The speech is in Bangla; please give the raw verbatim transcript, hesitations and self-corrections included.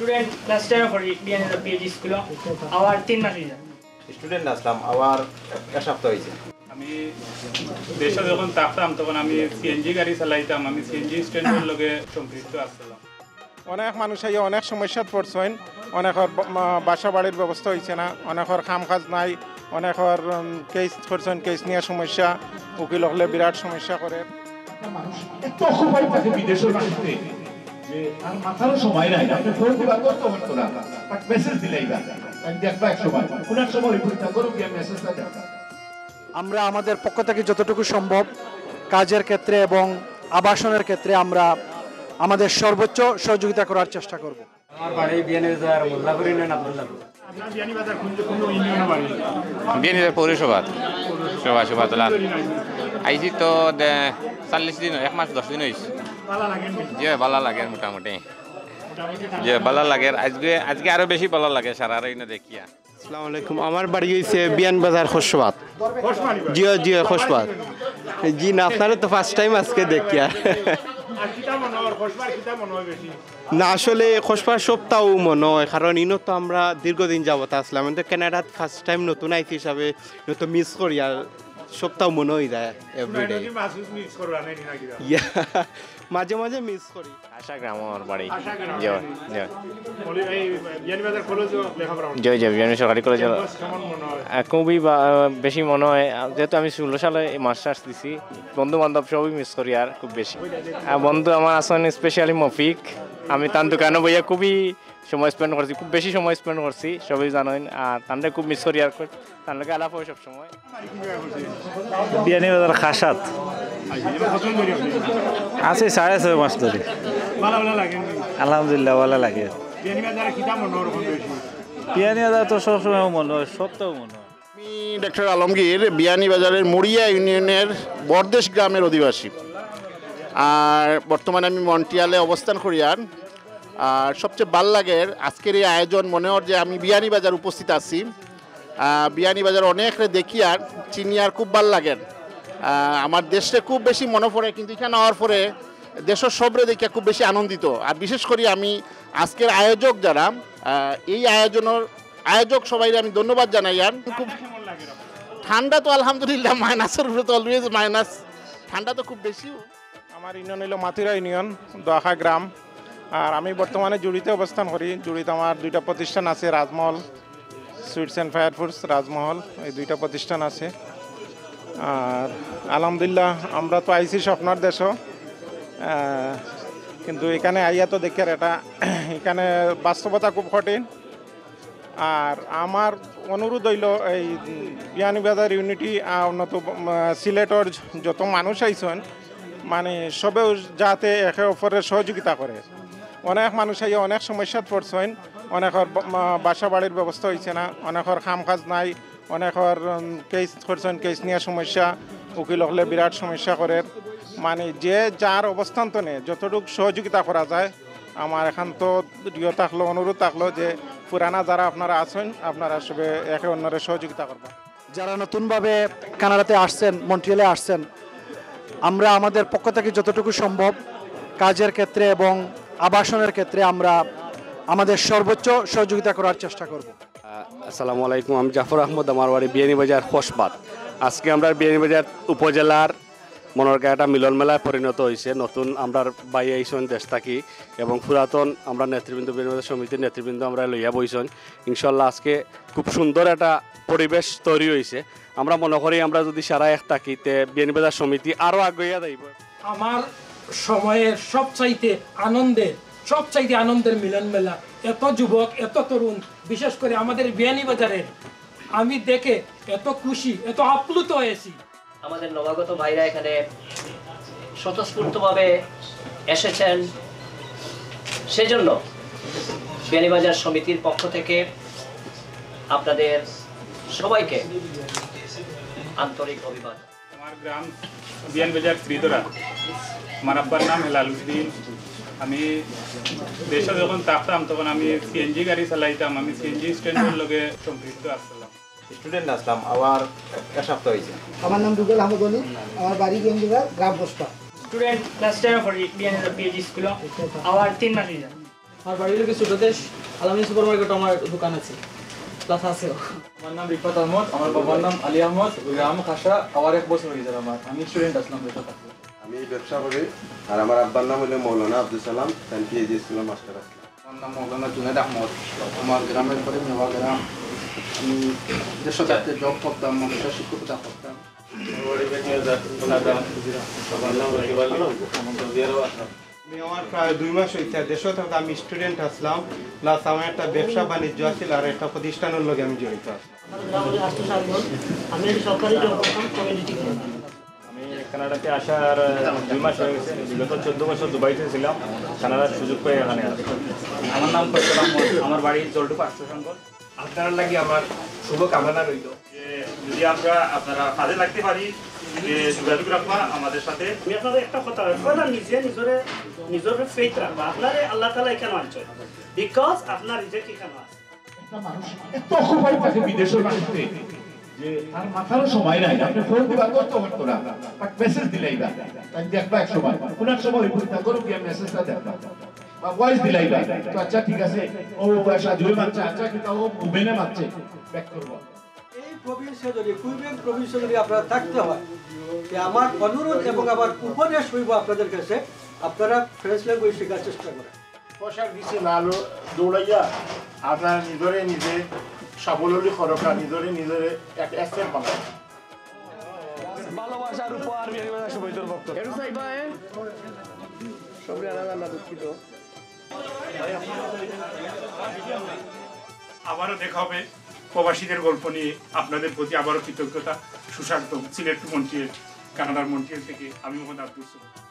স্টুডেন্ট ক্লাস টেন পড়ি বিয়ানীবাজার পিএইচডি স্কুলে আবার তিন মাস হইছে স্টুডেন্ট আসলাম আবার এক সপ্তাহ হয়েছে। আমি দেশে যখন থাকতাম তখন আমি সিএনজি গাড়ি চালাইতাম, আমি সিএনজি স্ট্যান্ডের লগে সম্পৃক্ত আসছিলাম। অনেক মানুষ এই অনেক সমস্যাত পড়ছেন, অনেকের বাসা বাড়ির ব্যবস্থা হয়েছে না, অনেকের কাম কাজ নাই, অনেকের কেস করছেন, কেস নিয়ে সমস্যা, উকিল হলে বিরাট সমস্যা করে। মানুষ এত অকুপাই থাকে বিদেশের মানুষকে যে আর মাথারও সময় নাই, আপনি ফোন দিবা করতে পারতো না, তাক মেসেজ দিলেই না আমি দেখবা এক সময় কোন এক সময় পরীক্ষা করো কি মেসেজটা দেখা। আমরা আমাদের পক্ষ থেকে যতটুকু সম্ভব কাজের ক্ষেত্রে এবং আবাসনের ক্ষেত্রে আমরা আমাদের সর্বোচ্চ সহযোগিতা করার চেষ্টা করব। আমার বাড়ি বিয়ানীবাজার মোল্লাপুর ইউনিয়ন আব্দুল্লাহপুর। আপনার বিয়ানীবাজার কোন কোন ইউনিয়নে বাড়ি? বিয়ানীবাজার পৌরসভা সভা সভাতলা আইছি তো চল্লিশ দিন এক মাস দশ দিন হয়েছে। ভালো লাগে যে ভালো লাগে মোটামুটি, যে ভালো লাগে। আজকে আজকে আরো বেশি ভালো লাগে সারা রাইনা দেখিয়া। আসসালামু আলাইকুম, আমার বাড়ি হয়েছে বিয়ানীবাজার খোসবাদ। জি জি খোসবাদ। জি না, আপনারা তো ফার্স্ট টাইম আজকে দেখিয়া। না আসলে খোসবার সপ্তাহ মনে হয়, কারণ ইনো তো আমরা দীর্ঘদিন যাবত আসলাম, কিন্তু কানাডাত ফার্স্ট টাইম নতুন আইছি হিসাবে নতুন মিস করি আর সপ্তাহ মনে হয়ে যায় এভরিডে। মাঝে মাঝে মিস করি। আশা গ্রাম আমার বাড়ি। সরকারি কলেজ খুবই বেশি মনে হয়, যেহেতু আমি ষোলো সালে মাস্টার্স দিছি। বন্ধু বান্ধব সবই মিস করি আর খুব বেশি। বন্ধু আমার আসেন স্পেশালি মফিক, আমি তার দোকানে বইয়া খুবই সময় স্পেন্ড করছি, খুব বেশি সময় স্পেন্ড করছি, সবই জানেন। আর তাদের খুব মিস করি আর তার লোক আলাপ হয় সবসময়। বিয়ানীবাজার খাসাত আছে সাড়ে ছয় মাস ধরে। আলহামদুলিল্লাহ ভালো লাগে। বিয়ানীবাজার তো সবসময় মনে হয়, সত্যও মনে হয়। আমি ডক্টর আলমগীর বিয়ানীবাজারের মুড়িয়া ইউনিয়নের বরদেশ গ্রামের অধিবাসী, আর বর্তমানে আমি মন্ট্রিয়ালে অবস্থান করি। আর আর সবচেয়ে ভাল লাগে আজকের এই আয়োজন, মনে হয় যে আমি বিয়ানীবাজার উপস্থিত আছি। বিয়ানীবাজার অনেক দেখি আর চিনি আর খুব ভাল লাগে। আমার দেশে খুব বেশি মনে পড়ে, কিন্তু এখানে হওয়ার পরে দেশের সবরে দেখে খুব বেশি আনন্দিত। আর বিশেষ করে আমি আজকের আয়োজক যারা, এই আয়োজনের আয়োজক সবাই আমি ধন্যবাদ জানাই। আর খুব ঠান্ডা তো আলহামদুলিল্লাহ মাইনাসের উপরে তো অলওয়েজ মাইনাস, ঠান্ডা তো খুব বেশি। আমার ইউনিয়ন হলো মাথুরা ইউনিয়ন, দোয়াখা গ্রাম। আর আমি বর্তমানে জুড়িতে অবস্থান করি। জুড়িতে আমার দুইটা প্রতিষ্ঠান আছে, Rajmahal sweets and fire foods, Rajmahal, এই দুইটা প্রতিষ্ঠান আছে। আর আলহামদুলিল্লাহ আমরা তো আইসি স্বপ্নার দেশও, কিন্তু এখানে আইয়া তো দেখে এটা এখানে বাস্তবতা খুব কঠিন। আর আমার অনুরোধ হইল এই বিয়ানীবাজার ইউনিটি উন্নত সিলেটর যত মানুষ আইসেন, মানে সবেও যাতে একে অপরের সহযোগিতা করে। অনেক মানুষ আইয়া অনেক সমস্যাত পড়ছেন, অনেকের বাসা বাড়ির ব্যবস্থা হয়েছে না, অনেকের কাম কাজ নাই, অনেকের কেস করছেন, কেস নিয়ে সমস্যা, উকিল হলে বিরাট সমস্যা করে। মানে যে যার অবস্থান তো নেই, যতটুকু সহযোগিতা করা যায়। আমার এখান তো ইয়ে থাকলো, অনুরোধ থাকলো যে পুরানা যারা আপনারা আছেন, আপনারা সবে একে অন্যের সহযোগিতা করবেন। যারা নতুনভাবে কানাডাতে আসছেন, মন্ট্রিয়ালে আসছেন, আমরা আমাদের পক্ষ থেকে যতটুকু সম্ভব কাজের ক্ষেত্রে এবং আবাসনের ক্ষেত্রে আমরা আমাদের সর্বোচ্চ সহযোগিতা করার চেষ্টা করব। আসসালামু আলাইকুম, আমি জাফর আহমদ, আমার বাড়ি বিয়ানীবাজার খোসবাদ। আজকে আমরা বিয়ানীবাজার উপজেলার মনোরকা একটা মিলন মেলায় পরিণত হয়েছে। নতুন আমরা বাই আইসন দেশ থাকি এবং পুরাতন আমরা নেতৃবৃন্দ, বিয়ানীবাজার সমিতির নেতৃবৃন্দ আমরা লইয়া বইসন। ইনশাল্লাহ আজকে খুব সুন্দর একটা পরিবেশ তৈরি হয়েছে। আমরা মনে করি আমরা যদি সারা এক থাকিতে বিয়ানীবাজার সমিতি আরও আগুয়া যাইব। আমার সময়ের সবচাইতে আনন্দের সবচাইতে আনন্দের মিলন মেলা। এত যুবক, এত তরুণ, বিশেষ করে আমাদের বিয়ানীবাজারের, আমি দেখে এত খুশি, এত আপ্লুত হয়েছি। আমাদের নবাগত ভাইরা এখানে স্বতঃস্ফূর্তভাবে এসেছেন, সেজন্য বিয়ানীবাজার সমিতির পক্ষ থেকে আপনাদের সবাইকে আন্তরিক অভিবাদন। আমার গ্রাম বিয়ানীবাজার ত্রিদরা, আমার আব্বার নাম হেলালুদ্দিন। আমি দেশে যখন থাকতাম তখন আমি সিএনজি গাড়ি চালাইতাম, আমি সিএনজি স্ট্যান্ডের লগে সম্পৃক্ত আসছিলাম। স্টুডেন্ট আসলাম আবার এক সপ্তাহ হয়েছে। আমার নাম রুবেল আহমদ অলি, আমার বাড়ি বিয়ানীবাজার গ্রাম পোস্টা। স্টুডেন্ট ক্লাস টেন পড়ি বিয়ানীবাজার পিএইচডি স্কুলে আবার তিন মাস হইছে। আমার বাড়ির লোকের ছোট দেশ আলামিন সুপার মার্কেট আমার দোকান আছে প্লাস আছে। আমার নাম রিফাত আহমদ, আমার বাবার নাম আলী আহমদ, গ্রাম খাসা। আমার এক বছর হয়ে যাবে। আমার আমি স্টুডেন্ট আসলাম দেশে থাকতে। আমি ব্যবসা করি আর আমার আব্বার নাম হলো মৌলানা আব্দুল সালাম, পিএইচডি স্কুলের মাস্টার আসলাম। আমার নাম মৌলানা জুনেদ আহমদ, আমার গ্রামের পরে নেওয়া গ্রাম। আমি দেশে থাকতে জব করতাম, মানুষের শিক্ষকতা করতাম। আমি আমার প্রায় দুই মাস হয়েছে দেশে থেকে আমি স্টুডেন্ট আসলাম, প্লাস আমার একটা ব্যবসা বাণিজ্য আছিল আর একটা প্রতিষ্ঠানের লগে আমি জড়িত আসলাম। আমি সরকারি জব করতাম কমিউনিটি। আমি কানাডাতে আসার দুই মাস হয়ে গেছে। বিগত চোদ্দ বছর দুবাইতে ছিলাম, কানাডার সুযোগ পেয়ে এখানে আসলাম। আমার নাম ফয়সাল আহমদ, আমার বাড়ি জলটু পার্শ্বসংঘ। আপনার লাগে আমার শুভ কামনা রইল যে যদি আমরা আপনারা কাজে লাগতে পারি, যে যোগাযোগ রাখবা আমাদের সাথে। আমি আপনাদের একটা কথা বলবো, নিজে নিজরে নিজের ফেথ রাখবা। আপনারে আল্লাহ তাআলা এখানে আনছে বিকজ আপনার রিজেক্ট এখানে আছে। একটা মানুষ এত অকুপাইড থাকে বিদেশের মাটিতে যে তার মাথারও সময় নাই। আপনি ফোন দিবা করতে পারতো না, বাট মেসেজ দিলাইবা, তাই দেখবা এক সময় কোন এক সময় পরীক্ষা করো গিয়ে মেসেজটা দেখবা বা ভয়েস দিলাইবা। তো আচ্ছা ঠিক আছে, ও পয়সা জুই মারছে, আচ্ছা কিন্তু ও মুভেনে মারছে, ব্যাক করবো। এই প্রভিন্সে যদি কুইবেক প্রভিন্সে যদি আপনারা থাকতে হয়, যে আমার অনুরোধ এবং আমার উপদেশ হইব আপনাদের কাছে, আপনারা ফ্রেঞ্চ ল্যাঙ্গুয়েজ শেখার চেষ্টা করেন। পয়সার দিছে না আলো দৌড়াইয়া আপনারা নিজরে নিজে স্বাবলম্বী খরকা, নিজরে নিজরে এক অ্যাসেট বানায়। ভালোবাসার উপহার বিয়ানীবাজার সবাইদের বক্তব্য এর চাইবা এ সবরে আলাদা না দুঃখিত। আবারও দেখা হবে প্রবাসীদের গল্প নিয়ে। আপনাদের প্রতি আবারও কৃতজ্ঞতা, সুস্বাগতম। সিলেট টু মন্ট্রিয়াল, কানাডার মন্ট্রিয়াল থেকে আমি মোহাম্মদ আব্দুল।